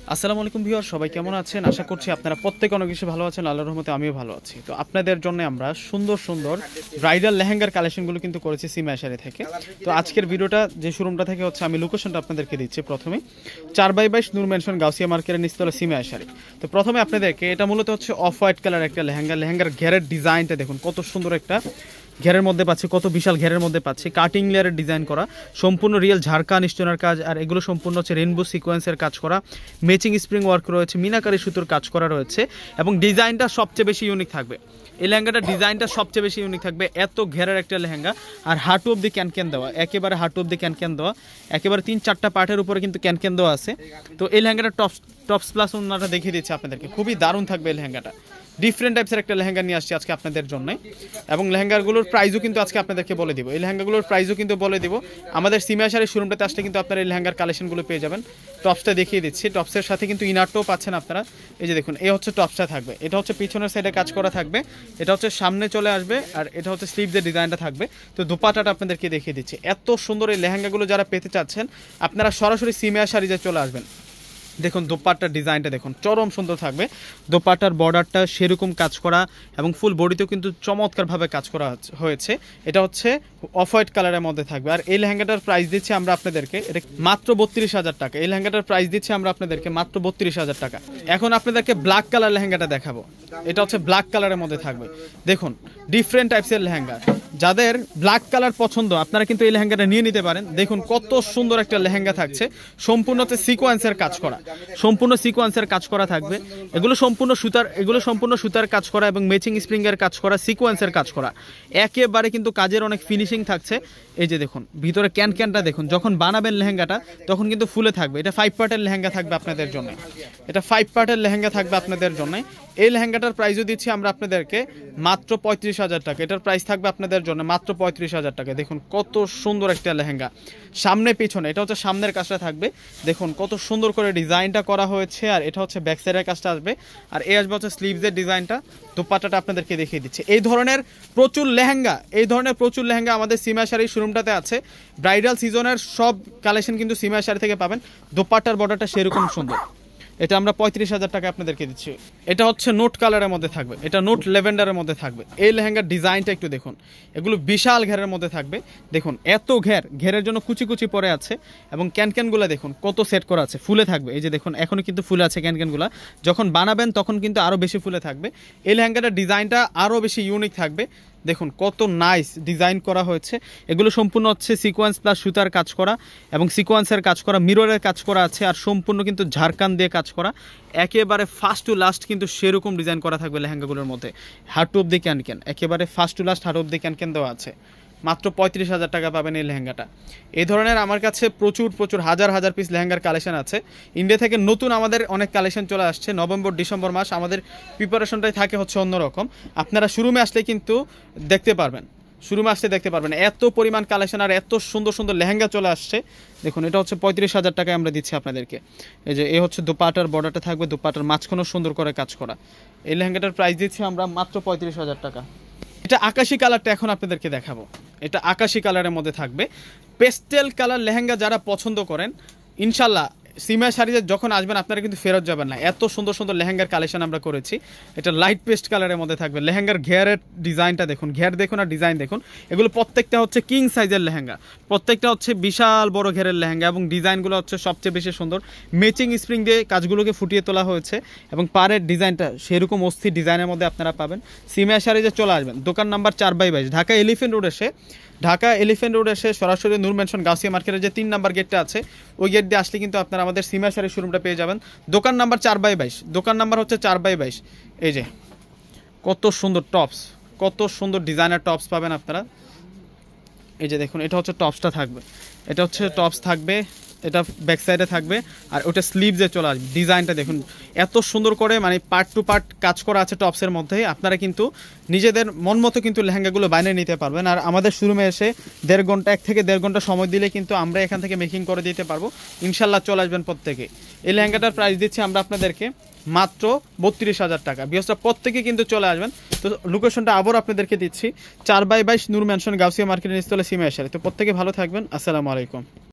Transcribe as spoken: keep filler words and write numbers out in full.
আসসালামু আলাইকুম ভিউয়ার, সবাই কেমন আছেন? আশা করছি আপনারা প্রত্যেকে অনেক বেশি ভালো আছেন। আল্লাহর রহমতে আমিও ভালো আছি। তো আপনাদের জন্য আমরা সুন্দর সুন্দর ব্রাইডাল লেহেঙ্গার কালেকশনগুলো কিন্তু করেছি সিমা শাড়ি থেকে। তো আজকের ভিডিওটা যে শোরুমটা থেকে হচ্ছে, আমি লোকেশনটা আপনাদেরকে দিচ্ছি। প্রথমে চার বাই বাইশ নূর ম্যানশন গাউসিয়া মার্কেটের নিচতলা সিমা শাড়ি। তো প্রথমে আপনাদেরকে, এটা মূলত হচ্ছে অফ হোয়াইট কালার একটা লেহেঙ্গা। লেহেঙ্গার ঘেরের ডিজাইনটা দেখুন, কত সুন্দর একটা ঘেরের মধ্যে পাচ্ছি, কত বিশাল ঘেরের মধ্যে পাচ্ছি। কাটিং লেয়ারের ডিজাইন করা, সম্পূর্ণ রিয়েল ঝাড়কা নিশ্চনার কাজ, আর এগুলো সম্পূর্ণ হচ্ছে রেনবো সিকোয়েন্সের কাজ করা, ম্যাচিং স্প্রিং ওয়ার্ক রয়েছে, মিনাকারি সুতোর কাজ করা রয়েছে, এবং ডিজাইনটা সবচেয়ে বেশি ইউনিক থাকবে। এই লেহেঙ্গাটার ডিজাইনটা সবচেয়ে বেশি ইউনিক থাকবে। এত ঘেরের একটা লেহেঙ্গা, আর হাঁটু অব্দি ক্যান ক্যান দেওয়া, একেবারে হাঁটু অব্দি ক্যান ক্যান দেওয়া, একেবারে তিন চারটা পার্টের উপরে কিন্তু ক্যান ক্যান দেওয়া আছে। তো এই লেহেঙ্গাটা টপস টপস প্লাস ওনাটা দেখিয়ে দিচ্ছে আপনাদেরকে, খুবই দারুণ থাকবে এই লেহেঙ্গাটা। ডিফারেন্ট টাইপসের একটা লেহেঙ্গা নিয়ে আসছি আজকে আপনাদের জন্য, এবং লেহেঙ্গাগুলোর প্রাইসও কিন্তু আজকে আপনাদেরকে বলে দিব। এই লেহেঙ্গাগুলোর প্রাইসও কিন্তু বলে দিব। আমাদের সিমা শাড়ির শোরুমটাতে আসলে কিন্তু আপনারা এই লেহেঙ্গার কালেকশনগুলো পেয়ে যাবেন। টপসটা দেখিয়ে দিচ্ছি, টপসের সাথে কিন্তু ইনারটাও পাচ্ছেন আপনারা। এই যে দেখুন, এই হচ্ছে টপসটা থাকবে, এটা হচ্ছে পিছনের সাইডে কাজ করা থাকবে, এটা হচ্ছে সামনে চলে আসবে, আর এটা হচ্ছে স্লিভসের ডিজাইনটা থাকবে। তো দুপাটাটা আপনাদেরকে দেখিয়ে দিচ্ছি। এত সুন্দর এই লেহেঙ্গাগুলো যারা পেতে চাচ্ছেন, আপনারা সরাসরি সিমা শাড়িতে চলে আসবেন। দেখুন দোপাট্টার ডিজাইনটা দেখুন, চরম সুন্দর থাকবে। দোপাট্টার বর্ডারটা সেরকম কাজ করা, এবং ফুল বডিতেও কিন্তু চমৎকারভাবে কাজ করা হয়েছে। এটা হচ্ছে অফ হোয়াইট কালারের মধ্যে থাকবে। আর এই লেহেঙ্গাটার প্রাইস দিচ্ছি আমরা আপনাদেরকে এটা মাত্র বত্রিশ হাজার টাকা। এই লেহেঙ্গাটার প্রাইস দিচ্ছি আমরা আপনাদেরকে মাত্র বত্রিশ হাজার টাকা। এখন আপনাদেরকে ব্ল্যাক কালার লেহেঙ্গাটা দেখাবো। এটা হচ্ছে ব্ল্যাক কালারের মধ্যে থাকবে। দেখুন ডিফারেন্ট টাইপসের লেহেঙ্গা, যাদের ব্ল্যাক কালার পছন্দ আপনারা কিন্তু এই লেহেঙ্গাটা নিয়ে নিতে পারেন। দেখুন কত সুন্দর একটা লেহেঙ্গা থাকছে, সম্পূর্ণ হচ্ছে সিকোয়েন্সের কাজ করা, সম্পূর্ণ সিকোয়েন্সের কাজ করা থাকবে। এগুলো সম্পূর্ণ সুতার এগুলো সম্পূর্ণ সুতার কাজ করা, এবং ম্যাচিং স্প্রিংয়ের কাজ করা, সিকোয়েন্সের কাজ করা, একেবারে কিন্তু কাজের অনেক ফিনিশিং থাকছে। এই যে দেখুন ভিতরে ক্যান ক্যানটা দেখুন, যখন বানাবেন লেহেঙ্গাটা তখন কিন্তু ফুলে থাকবে। এটা ফাইভ পার্টের লেহেঙ্গা থাকবে আপনাদের জন্য, এটা ফাইভ পার্টের লেহেঙ্গা থাকবে আপনাদের জন্য। এই লেহেঙ্গাটার প্রাইসও দিচ্ছি আমরা আপনাদেরকে মাত্র পঁয়ত্রিশ হাজার টাকা। এটার প্রাইস থাকবে আপনাদের জন্য মাত্র পঁয়ত্রিশ হাজার টাকা। দেখুন কত সুন্দর একটা লেহেঙ্গা, সামনে পিছনে, এটা হচ্ছে সামনের কাজটা থাকবে। দেখুন কত সুন্দর করে ডিজাইনটা করা হয়েছে, আর এটা হচ্ছে ব্যাক সাইডের কাজটা আসবে, আর এই আসবে হচ্ছে স্লিভসের ডিজাইনটা। দোপাট্টাটা আপনাদেরকে দেখিয়ে দিচ্ছে। এই ধরনের প্রচুর লেহেঙ্গা এই ধরনের প্রচুর লেহেঙ্গা আমাদের সিমা শাড়ির শোরুমটাতে আছে। ব্রাইডাল সিজনের সব কালেকশন কিন্তু সিমা শাড়ি থেকে পাবেন। দোপাট্টার বর্ডারটা সেরকম সুন্দর। এটা আমরা পঁয়ত্রিশ হাজার টাকা আপনাদেরকে দিচ্ছি। এটা হচ্ছে নোট কালারের মধ্যে থাকবে, এটা নোট লেভেন্ডারের মধ্যে থাকবে। এই লেহেঙ্গার ডিজাইনটা একটু দেখুন, এগুলো বিশাল ঘেরের মধ্যে থাকবে। দেখুন এত ঘের, ঘেরের জন্য কুচি কুচি পরে আছে, এবং ক্যানক্যানগুলো দেখুন কত সেট করা আছে, ফুলে থাকবে। এই যে দেখুন এখনও কিন্তু ফুলে আছে ক্যানক্যানগুলো, যখন বানাবেন তখন কিন্তু আরও বেশি ফুলে থাকবে। এই লেহেঙ্গাটার ডিজাইনটা আরও বেশি ইউনিক থাকবে। দেখুন কত নাইস ডিজাইন করা হয়েছে। এগুলো সম্পূর্ণ হচ্ছে সিকোয়েন্স প্লাস সুতার কাজ করা, এবং সিকোয়েন্সের কাজ করা, মিররের কাজ করা আছে, আর সম্পূর্ণ কিন্তু ঝাড়কান দিয়ে কাজ করা। একেবারে ফার্স্ট টু লাস্ট কিন্তু সেরকম ডিজাইন করা থাকবে লেহেঙ্গাগুলোর মধ্যে। Heart of the can can, একেবারে first to last heart of the can can দেওয়া আছে। মাত্র পঁয়ত্রিশ হাজার টাকা পাবেন এই লেহেঙ্গাটা। এই ধরনের আমার কাছে প্রচুর প্রচুর হাজার হাজার পিস লেহেঙ্গার কালেকশন আছে। ইন্ডিয়া থেকে নতুন আমাদের অনেক কালেকশন চলে আসছে। নভেম্বর ডিসেম্বর মাস আমাদের প্রিপারেশনটাই থাকে হচ্ছে অন্যরকম। আপনারা শোরুমে আসলে কিন্তু দেখতে পারবেন, শোরুমে আসলে দেখতে পারবেন এত পরিমাণ কালেকশন, আর এত সুন্দর সুন্দর লেহেঙ্গা চলে আসছে। দেখুন এটা হচ্ছে পঁয়ত্রিশ হাজার টাকায় আমরা দিচ্ছি আপনাদেরকে। এই যে এ হচ্ছে দুপাটার বর্ডারটা থাকবে, দুপাটার মাঝখানেও সুন্দর করে কাজ করা। এই লেহেঙ্গাটার প্রাইস দিচ্ছি আমরা মাত্র পঁয়ত্রিশ হাজার টাকা। এটা আকাশি কালারটা এখন আপনাদেরকে দেখাবো। এটা আকাশি কালারের মধ্যে থাকবে। পেস্টেল কালার লেহেঙ্গা যারা পছন্দ করেন, ইনশাল্লাহ সিমা শাড়িতে যখন আসবেন আপনারা কিন্তু ফেরত যাবেন না। এত সুন্দর সুন্দর লেহেঙ্গার কালেকশন আমরা করেছি। এটা লাইট পেস্ট কালারের মধ্যে থাকবে। লেহেঙ্গার ঘেরের ডিজাইনটা দেখুন, ঘের দেখুন আর ডিজাইন দেখুন। এগুলো প্রত্যেকটা হচ্ছে কিং সাইজের লেহেঙ্গা, প্রত্যেকটা হচ্ছে বিশাল বড় ঘেরের লেহেঙ্গা, এবং ডিজাইনগুলো হচ্ছে সবচেয়ে বেশি সুন্দর। ম্যাচিং স্প্রিং দিয়ে কাজগুলোকে ফুটিয়ে তোলা হয়েছে, এবং পাড়ের ডিজাইনটা সেরকম অস্থির ডিজাইনের মধ্যে আপনারা পাবেন। সিমা শাড়িতে চলে আসবেন, দোকান নাম্বার চার বাই বাইশ, ঢাকা এলিফেন্ট রোড এসে ঢাকা এলিফেন্ট রোড এসে সরাসরি নূর ম্যানশন গাউসিয়া মার্কেটের যে তিন নাম্বার গেটটা আছে, ওই গেট দিয়ে আসলে কিন্তু আপনারা আমাদের সিমা শাড়ির শোরুমটা পেয়ে যাবেন। দোকান নাম্বার চার বাই বাইশ, দোকান নাম্বার হচ্ছে চার বাই বাইশ। এই যে কত সুন্দর টপস, কত সুন্দর ডিজাইনার টপস পাবেন আপনারা। এই যে দেখুন এটা হচ্ছে টপসটা থাকবে, এটা হচ্ছে টপস থাকবে, এটা ব্যাক সাইডে থাকবে, আর ওটা স্লিভসে চলে আসবে। ডিজাইনটা দেখুন এত সুন্দর করে, মানে পার্ট টু পার্ট কাজ করা আছে টপসের মধ্যে। আপনারা কিন্তু নিজেদের মন মতো কিন্তু লেহেঙ্গাগুলো বানিয়ে নিতে পারবেন। আর আমাদের শোরুমে এসে দেড় ঘন্টা এক থেকে দেড় ঘন্টা সময় দিলে কিন্তু আমরা এখান থেকে মেকিং করে দিতে পারবো। ইনশাল্লাহ চলে আসবেন প্রত্যেকে। এই লেহেঙ্গাটার প্রাইস দিচ্ছি আমরা আপনাদেরকে মাত্র বত্রিশ হাজার টাকা। বিয়সটা প্রত্যেকে কিন্তু চলে আসবেন। তো লোকেশনটা আবার আপনাদেরকে দিচ্ছি, চার বাই বাইশ নূর ম্যানশন গাউসিয়া মার্কেটের নিচতলা সিমা শাড়ি। তো প্রত্যেকে ভালো থাকবেন। আসসালামু আলাইকুম।